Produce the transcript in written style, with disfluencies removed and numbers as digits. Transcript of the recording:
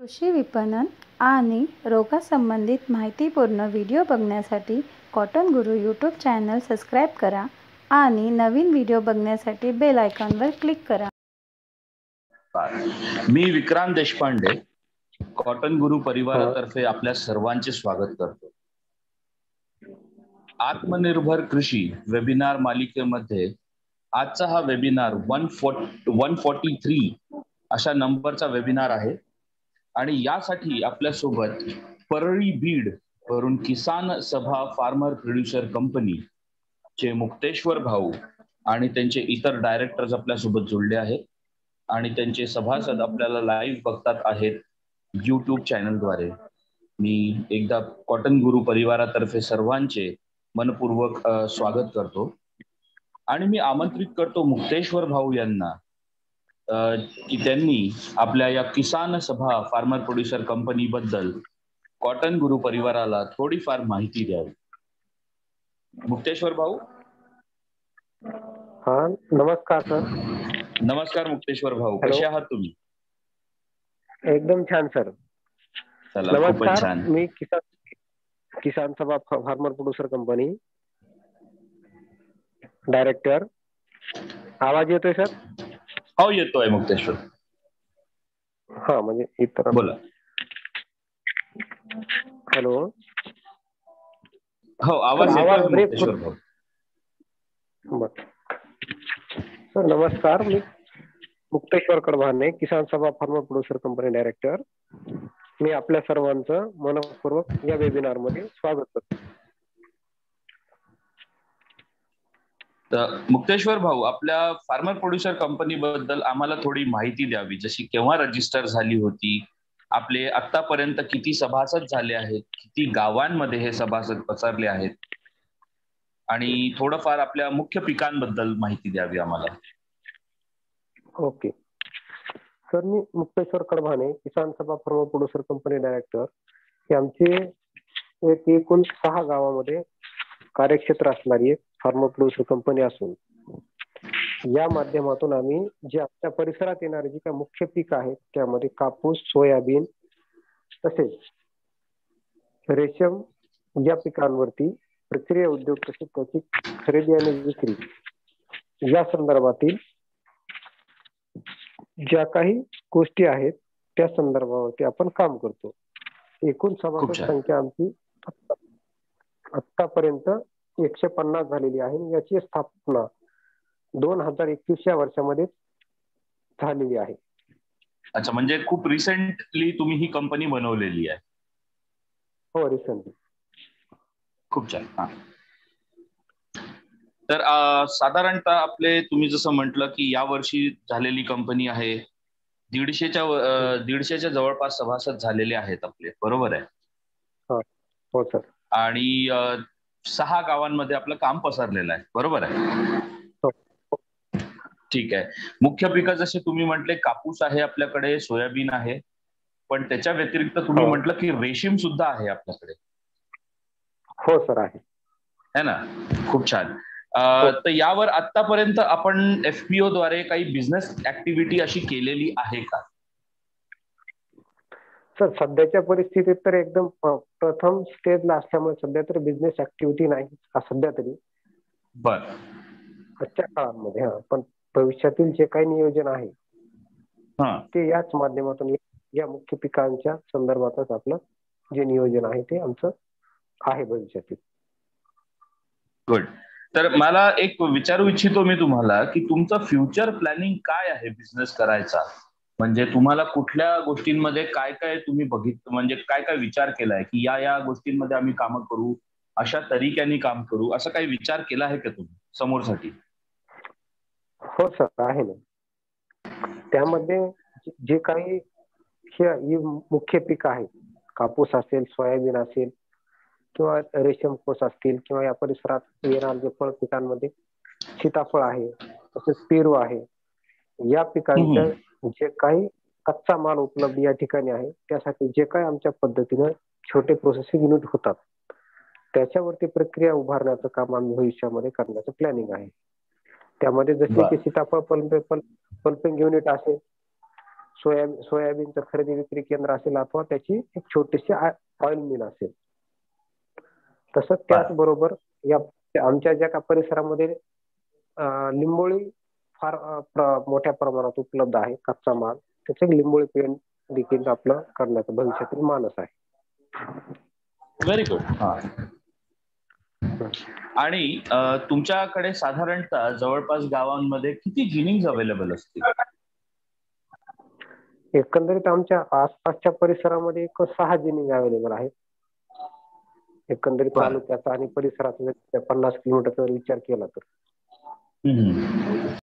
कृषी विपणन आणि रोगासंबंधित माहितीपूर्ण व्हिडिओ बघण्यासाठी कॉटन गुरु यूट्यूब चॅनल सबस्क्राईब करा आणि नवीन व्हिडिओ बघण्यासाठी बेल आयकॉनवर क्लिक करा. मी विक्रांत देशपांडे कॉटन गुरु परिवारातर्फे आपल्या सर्वांचे स्वागत करतो. आत्मनिर्भर कृषी वेबिनार मालिकेमध्ये आजचा हा वेबिनार 143 अशा नंबरचा वेबिनार आहे आणि यासाठी आपल्यासोबत परळी बीड वरून किसान सभा फार्मर प्रोड्युसर कंपनी चे मुक्तेश्वर भाऊ आणि त्यांचे इतर डायरेक्टर्स आपल्यासोबत जोडले आहेत आणि त्यांचे सभासद आपल्याला लाईव्ह बघतात आहेत YouTube चॅनलद्वारे. मी एकदा कॉटन गुरु परिवारातर्फे सर्वांचे मनपूर्वक स्वागत करतो आणि मी आमंत्रित करतो मुक्तेश्वर भाऊ यांना की त्यांनी आपल्या या Kisan Sabha farmer producer company बद्दल कॉटन गुरु परिवाराला थोडीफार माहिती द्यावी. मुक्तेश्वर भाऊ. हा, नमस्कार सर. नमस्कार मुक्तेश्वर भाऊ, कसे आहात तुम्ही? एकदम छान सर. नमस्कार, मी किसान Sabha farmer producer company director. आवाज येतोय सर? हो येतोय मुक्तेश्वर. हा म्हणजे इतर बोला. हॅलो. हो आवाज येतोय मुक्तेश्वर भाऊ. सर नमस्कार, मी Mukteshwar Kadbhane Kisan Sabha farmer producer company director. मी आपल्या सर्वांचं मनपूर्वक या वेबिनार मध्ये स्वागत करतो. मुक्तेश्वर भाऊ, आपल्या फार्मर प्रोड्युसर कंपनी बद्दल आम्हाला थोडी माहिती द्यावी. जशी केव्हा रजिस्टर झाली होती, आपले आतापर्यंत किती सभासद झाले आहेत, किती गावांमध्ये हे सभासद पसरले आहेत आणि थोडंफार आपल्या मुख्य पिकांबद्दल माहिती द्यावी आम्हाला. ओके सर, मी Mukteshwar Kadbhane Kisan Sabha farmer producer company director. हे आमचे एकूण 6 गावामध्ये कार्यक्षेत्र असणारी एक फार्मर प्रोड्युसर कंपनी असून या माध्यमातून आम्ही जे आमच्या परिसरात येणारे जे काही मुख्य पीक आहेत त्यामध्ये कापूस, सोयाबीन तसेच रेशम या पिकांवरती प्रक्रिया उद्योग तसेच त्याची खरेदी आणि विक्री या संदर्भातील ज्या काही गोष्टी आहेत त्या संदर्भावरती आपण काम करतो. एकूण सभासद संख्या आमची आतापर्यंत 150 झालेली आहे. याची स्थापना 2021 या वर्षामध्ये झालेली आहे. अच्छा, म्हणजे खूप रिसेंटली तुम्ही ही कंपनी बनवलेली आहे? हो, रिसेंटली. खूप छान. हा, तर साधारणतः आपले तुम्ही जसं म्हटलं की या वर्षी झालेली कंपनी आहे, 150च्या जवळपास सभासद झालेले आहेत आपले, बरोबर आहे? हो सर. आणि 6 गावांमध्ये आपलं काम पसरलेलं आहे, बरोबर आहे? ठीक आहे. मुख्य पिकं जसे तुम्ही म्हटले कापूस आहे आपल्याकडे, सोयाबीन आहे, पण त्याच्या व्यतिरिक्त तुम्ही म्हटलं की रेशीम सुद्धा आहे आपल्याकडे. हो सर, आहे. है ना? खूप छान. तर यावर आतापर्यंत आपण FPO द्वारे काही बिझनेस ऍक्टिव्हिटी अशी केलेली आहे का? सर सध्याच्या परिस्थितीत तर एकदम प्रथम स्टेजला असल्यामुळे सध्या तर बिझनेस ऍक्टिव्हिटी नाही सध्या तरी. बर. आजच्या काळामध्ये पण भविष्यातील जे काही नियोजन आहे ते याच माध्यमातून या मुख्य पिकांच्या संदर्भातच आपलं जे नियोजन आहे ते आमचं आहे भविष्यातील. गुड. तर मला एक विचारू इच्छितो मी तुम्हाला की तुमचं फ्युचर प्लॅनिंग काय आहे बिझनेस करायचा? म्हणजे तुम्हाला कुठल्या गोष्टींमध्ये काय काय तुम्ही बघितलं, म्हणजे काय काय विचार केलाय की या गोष्टींमध्ये आम्ही काम करू, अशा तरीक्याने काम करू, असं काही विचार केला आहे का तुम्ही समोरसाठी? हो सर, आहे ना. त्यामध्ये जे काही मुख्य पीक आहेत, कापूस असेल, सोयाबीन असेल किंवा रेशम कोस असतील किंवा या परिसरात येणाऱ्या जे फळ पिकांमध्ये सीताफळ आहे, तसेच पेरू आहे, या पिकांच्या जे काही कच्चा माल उपलब्ध या ठिकाणी आहे त्यासाठी जे काही आमच्या पद्धतीनं छोटे प्रोसेसिंग युनिट होतात त्याच्यावरती प्रक्रिया उभारण्याचं काम आम्ही भविष्यामध्ये करण्याचं प्लॅनिंग आहे. त्यामध्ये जसे की सीताफळ पल्पिंग युनिट असेल सोयाबीनचं खरेदी विक्री केंद्र असेल अथवा त्याची एक छोटीशी ऑइल मिल असेल. तसंच त्याचबरोबर या आमच्या ज्या का परिसरामध्ये लिंबोळी फार मोठ्या प्रमाणात उपलब्ध आहे कच्चा माल, त्याचे लिंबोळी पेंट देखील आपलं करण्याचा भविष्यातील मानस आहे. Very good. हा. आणि तुमच्याकडे साधारणतः जवळपास गावांमध्ये किती जिनिंग अवेलेबल असतील? एकंदरीत आमच्या आसपासच्या परिसरामध्ये एक 6 जिनिंग अवेलेबल आहेत. एकंदरीत तालुक्याचा आणि परिसराचा 50 किलोमीटरचा विचार केला तर.